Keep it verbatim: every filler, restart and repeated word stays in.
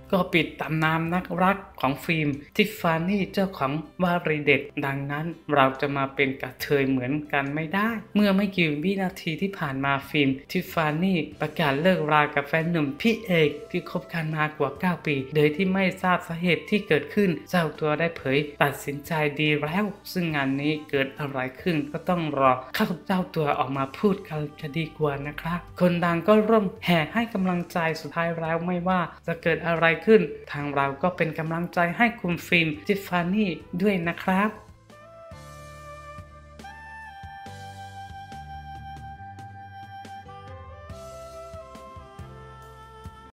ก็ปิดตำนานนักรักของฟิล์มทิฟฟานี่เจ้าของวารีเด็ดดังนั้นเราจะมาเป็นกระเทยเหมือนกันไม่ได้เมื่อไม่กี่วินาทีที่ผ่านมาฟิล์มทิฟฟานี่ประกาศเลิกรากับแฟนหนุ่มพี่เอกที่คบกันมากว่าเก้าปีโดยที่ไม่ทราบสาเหตุที่เกิดขึ้นเจ้าตัวได้เผยตัดสินใจดีแล้วซึ่งงานนี้เกิดอะไรขึ้นก็ต้องรอเข้าเจ้าตัวออกมาพูดกันจะดีกว่านะครับคนดังก็ร่วมแห่ให้กำลังใจสุดท้ายแล้วไม่ว่าจะเกิดอะไรขึ้นทางเราก็เป็นกำลังใจให้คุณฟิล์มทิฟฟานี่ด้วยนะครับ